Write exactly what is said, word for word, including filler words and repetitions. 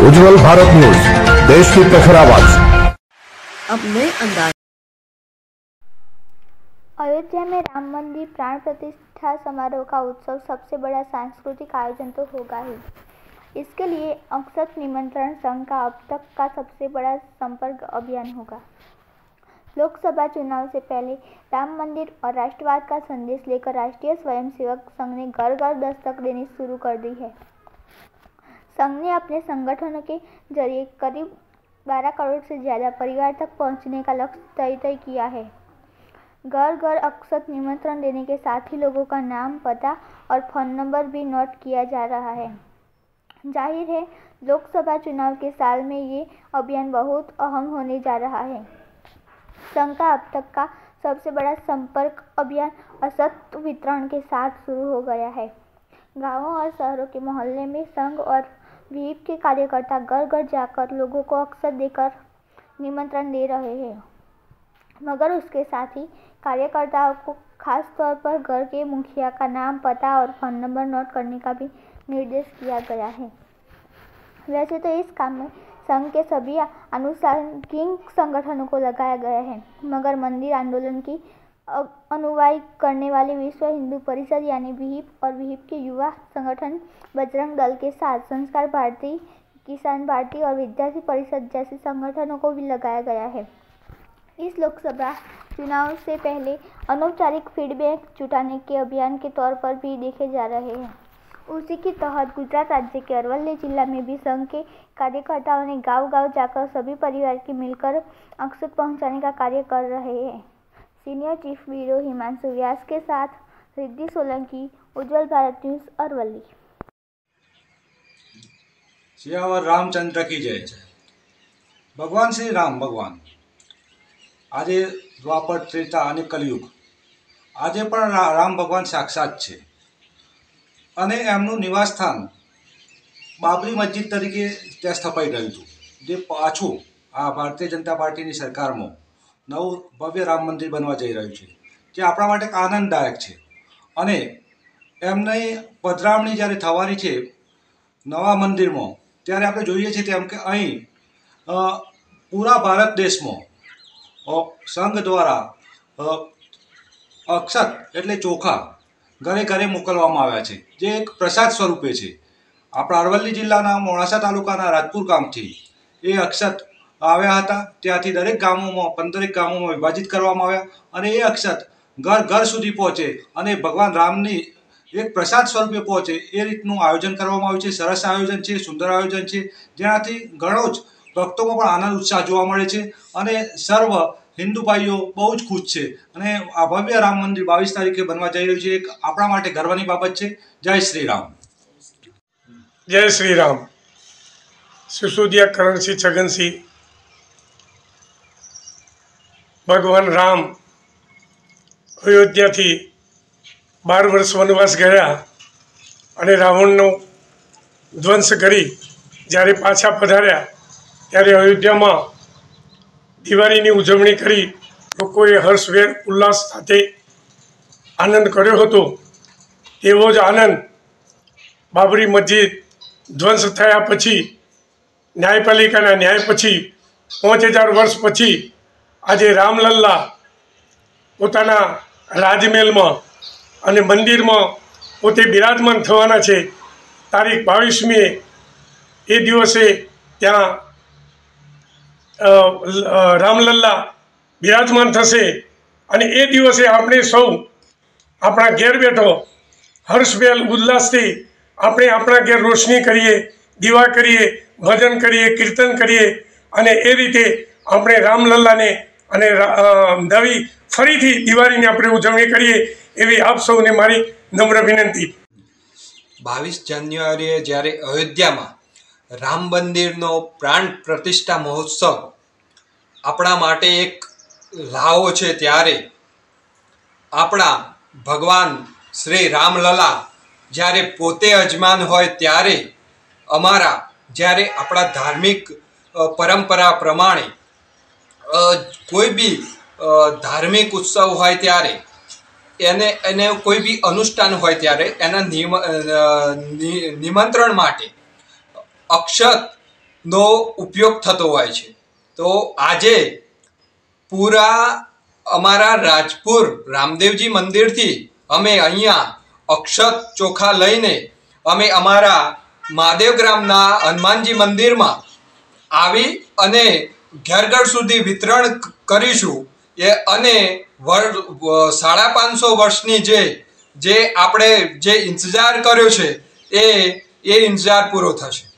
उज्जवल Bharat news, देश की प्रखर आवाज। अब नए अंदाज। अयोध्या में राम मंदिर प्राण प्रतिष्ठा समारोह का उत्सव सबसे बड़ा सांस्कृतिक आयोजन तो होगा ही। इसके लिए अक्षत निमंत्रण संघ का अब तक का सबसे बड़ा संपर्क अभियान होगा। लोकसभा चुनाव से पहले राम मंदिर और राष्ट्रवाद का संदेश लेकर राष्ट्रीय स्वयंसेवक संघ ने घर घर दस्तक देनी शुरू कर दी है। संघ ने अपने संगठनों के जरिए करीब बारह करोड़ से ज्यादा परिवार तक पहुंचने का लक्ष्य तय तय किया है। घर घर अक्षत निमंत्रण देने के साथ ही लोगों का नाम, पता और फोन नंबर भी नोट किया जा रहा है। जाहिर है, लोकसभा चुनाव के साल में ये अभियान बहुत अहम होने जा रहा है। संघ का अब तक का सबसे बड़ा संपर्क अभियान असत वितरण के साथ शुरू हो गया है। गांवों और शहरों के मोहल्ले में संघ और विहिप के कार्यकर्ता घर घर जाकर लोगों को अक्षत देकर निमंत्रण दे रहे हैं, मगर उसके साथ ही कार्यकर्ताओं को खास तौर पर घर के मुखिया का नाम, पता और फोन नंबर नोट करने का भी निर्देश किया गया है। वैसे तो इस काम में संघ के सभी आनुषंगिक संगठनों को लगाया गया है, मगर मंदिर आंदोलन की अनुयायी करने वाले विश्व हिंदू परिषद यानी विहिप और विहिप के युवा संगठन बजरंग दल के साथ संस्कार भारती, किसान भारती और विद्यार्थी परिषद जैसे संगठनों को भी लगाया गया है। इस लोकसभा चुनाव से पहले अनौपचारिक फीडबैक जुटाने के अभियान के तौर पर भी देखे जा रहे हैं। उसी के तहत गुजरात राज्य के अरवल्ली जिला में भी संघ के कार्यकर्ताओं ने गांव गांव जाकर सभी परिवार के मिलकर अक्षत पहुंचाने का कार्य कर रहे हैं। Senior chief bureau Himanshu Vyas के साथ रिद्धि सोलंकी, उज्जवल भारत न्यूज, अरवल्ली। सियावर रामचंद्र की जय जय। भगवान श्री राम भगवान આજે દ્વાપર, ત્રેતા અને કલિયુગ આજે પણ રામ ભગવાન સાક્ષાત છે અને એમનું નિવાસસ્થાન બાબરી મસ્જિદ તરીકે ત્યાં સ્થપાઈ રહ્યું હતું, જે પાછું આ ભારતીય જનતા પાર્ટીની સરકારમાં નવું ભવ્ય રામ મંદિર બનવા જઈ રહ્યું છે, જે આપણા માટે એક આનંદદાયક છે। અને એમની પધરામણી જ્યારે થવાની છે નવા મંદિરમાં, ત્યારે આપણે જોઈએ છીએ તેમ કે અહીં પૂરા ભારત દેશમાં સંઘ દ્વારા અક્ષત એટલે ચોખા ઘરે ઘરે મોકલવામાં આવ્યા છે, જે એક પ્રસાદ સ્વરૂપે છે। આપણા અરવલ્લી જિલ્લાના મોડાસા તાલુકાના રાજપુર ગામથી એ અક્ષત આવ્યા હતા। ત્યાંથી દરેક ગામોમાં પંદરેક ગામોમાં વિભાજિત કરવામાં આવ્યા અને એ અક્ષત ઘર ઘર સુધી પહોંચે અને ભગવાન રામની એક પ્રસાદ સ્વરૂપે પહોંચે એ રીતનું આયોજન કરવામાં આવ્યું છે। સરસ આયોજન છે, સુંદર આયોજન છે, જેનાથી ઘણો જ ભક્તોમાં પણ આનંદ ઉત્સાહ જોવા મળે છે અને સર્વ હિન્દુ ભાઈઓ બહુ જ ખુશ છે અને આ ભવ્ય રામ મંદિર બાવીસ તારીખે બનવા જઈ રહ્યું છે, એક આપણા માટે ગર્વની બાબત છે। જય શ્રી રામ। जय श्री राम। सिसोदिया करण सिंह, छगन सिंह, भगवान राम अयोध्या थी बार वर्ष वनवास गया और रावणनो ध्वंस करी જ્યારે પાછા પધાર્યા ત્યારે અયોધ્યામાં દિવાળીની ઉજવણી કરી લોકોએ હર્ષભેર ઉલ્લાસ સાથે આનંદ કર્યો હતો। એવો જ આનંદ બાબરી મસ્જિદ ધ્વંસ થયા પછી, ન્યાયપાલિકાના ન્યાય પછી પાંચ હજાર વર્ષ પછી આજે રામલલ્લા પોતાના રાજમહેલમાં અને મંદિરમાં પોતે બિરાજમાન થવાના છે। તારીખ બાવીસમીએ એ દિવસે ત્યાં રામલલ્લા બિરાજમાન થશે અને એ દિવસે આપણે સૌ આપણા ઘેર બેઠો હર્ષભેર ઉલ્લાસથી આપણે આપણા ઘેર રોશની કરીએ, દીવા કરીએ, ભજન કરીએ, કીર્તન કરીએ અને એ રીતે આપણે રામલલ્લાને અને નવી ફરીથી દિવાળીની આપણે ઉજવણી કરીએ એવી આપ સૌને મારી નમ્ર વિનંતી। બાવીસ જાન્યુઆરીએ જ્યારે અયોધ્યામાં રામ મંદિરનો પ્રાણ પ્રતિષ્ઠા મહોત્સવ આપણા માટે એક લાવો છે, ત્યારે આપણા ભગવાન શ્રી રામલલા જ્યારે પોતે અજમાન હોય ત્યારે અમારા જ્યારે આપણા ધાર્મિક પરંપરા પ્રમાણે કોઈ બી ધાર્મિક ઉત્સવ હોય ત્યારે એને એને કોઈ બી અનુષ્ઠાન હોય ત્યારે એના નિમંત્રણ માટે અક્ષત નો ઉપયોગ થતો હોય છે. તો આજે પૂરા અમારા રાજપુર રામદેવજી મંદિરથી અમે અહીંયા અક્ષત ચોખા લઈને અમે અમારા મહાદેવ ગ્રામના હનુમાનજી મંદિરમાં આવી અને ઘર ઘર સુધી વિતરણ કરીશું. એ અને વર્ષ સાડા પાંચસો વર્ષની જે જે આપણે જે ઇંતજાર કર્યો છે એ એ ઇંતજાર પૂરો થશે.